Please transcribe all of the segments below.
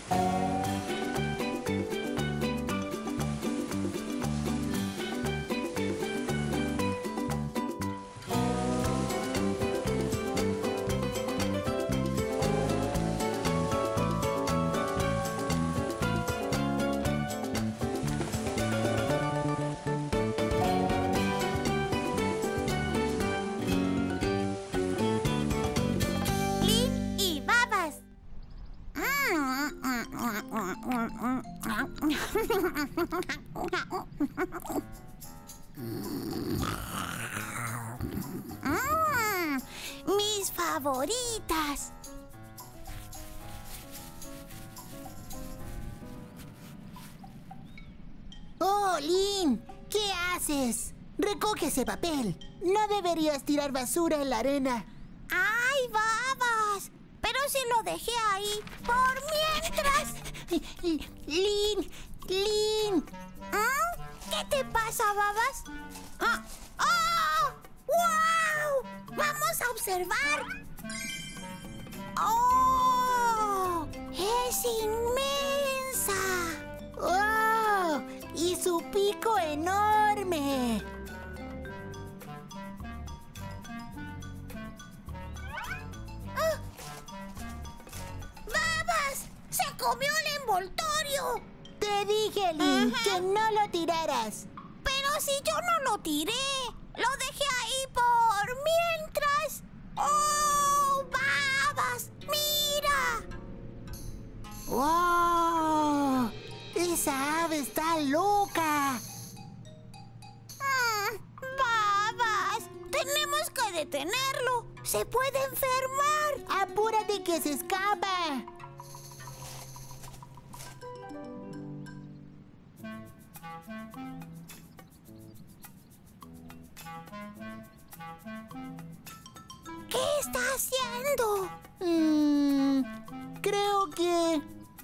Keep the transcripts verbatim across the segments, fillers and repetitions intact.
Mm, mis favoritas. Oh, Lynn, ¿qué haces? Recoge ese papel. No deberías tirar basura en la arena. ¡Ay, babas! Pero si lo dejé ahí por mientras. Lynn, Lynn. ¿Mm? ¿Qué te pasa, babas? ¡Ah! ¡Oh! ¡Wow! ¡Vamos a observar! ¡Oh! ¡Es inmensa! ¡Oh! ¡Y su pico enorme! ¡Ah! ¡Babas! ¡Se comió el envoltorio! Te dije, Lynn, Ajá. que no lo tiraras. Pero si yo no lo tiré, lo dejé ahí por mientras. ¡Oh, babas! ¡Mira! ¡Wow! ¡Esa ave está loca! Mm, babas, tenemos que detenerlo. Se puede enfermar. ¡Apúrate que se escapa! ¿Qué está haciendo? Mm, creo que...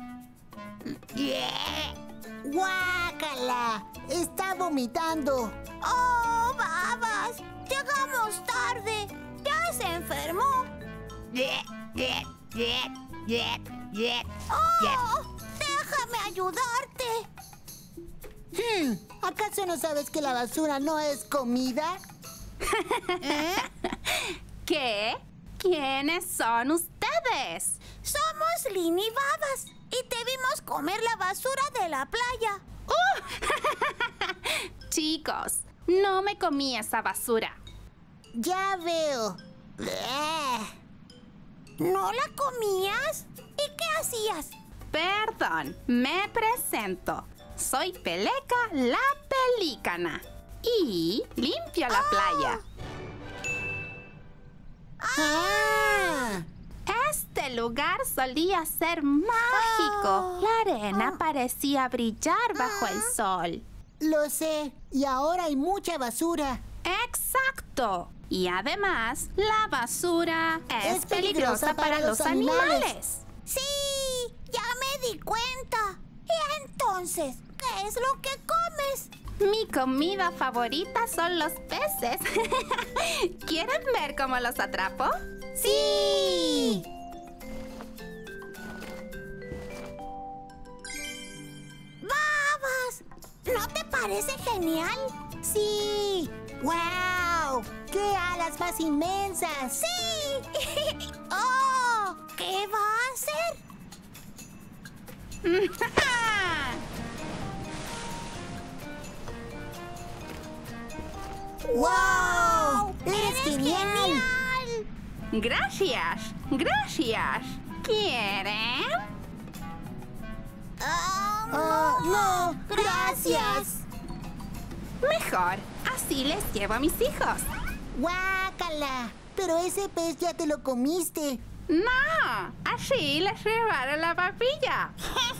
¡Guácala! ¡Está vomitando! ¡Oh, babas! ¡Llegamos tarde! ¡Ya se enfermó! ¡Oh! ¡Déjame ayudarte! Hmm, ¿acaso no sabes que la basura no es comida? ¿Eh? ¿Qué? ¿Quiénes son ustedes? Somos Lynn y Babas y te vimos comer la basura de la playa. Chicos, no me comí esa basura. Ya veo. ¿No la comías? ¿Y qué hacías? Perdón, me presento. Soy Peleca la Pelícana y limpio la playa. ¡Ah! Este lugar solía ser mágico. Oh. La arena parecía brillar bajo el sol. Lo sé. Y ahora hay mucha basura. Exacto. Y además, la basura es, Es peligrosa peligrosa para los animales. Sí, ya me di cuenta. Y entonces, ¿qué es lo que comes? Mi comida favorita son los peces. ¿Quieren ver cómo los atrapo? ¡Sí! ¡Babas! ¿No te parece genial? ¡Sí! ¡Wow! ¡Qué alas más inmensas! ¡Sí! ¡Oh! ¿Qué va a hacer? ¡Wow! ¡Eres genial! Gracias, gracias. ¿Quieren? Ah, ¡Oh, no! ¡Gracias! Mejor, así les llevo a mis hijos. ¡Guácala! Pero ese pez ya te lo comiste. No, así les llevaron la papilla.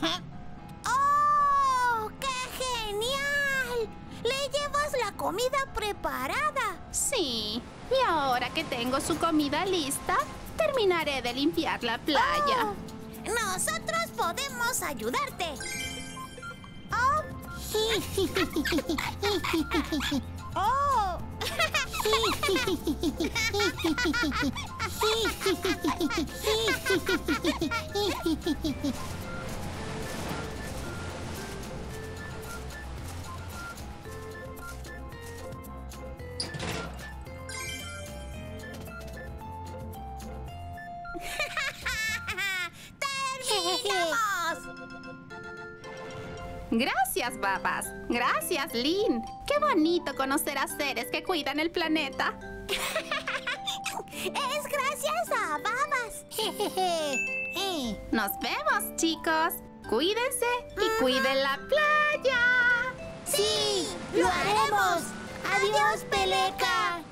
¡Oh! ¡Qué genial! ¿Le llevas la comida preparada? Sí, y ahora que tengo su comida lista, terminaré de limpiar la playa. Oh, nosotros podemos ayudarte. Oh. Oh. ¡Terminamos! Gracias, Babas. Gracias, Lynn. Qué bonito conocer a seres que cuidan el planeta. Es gracias a Babas. Nos vemos, chicos. Cuídense y cuiden la playa. ¡Sí! ¡Lo haremos! ¡Adiós, Peleca!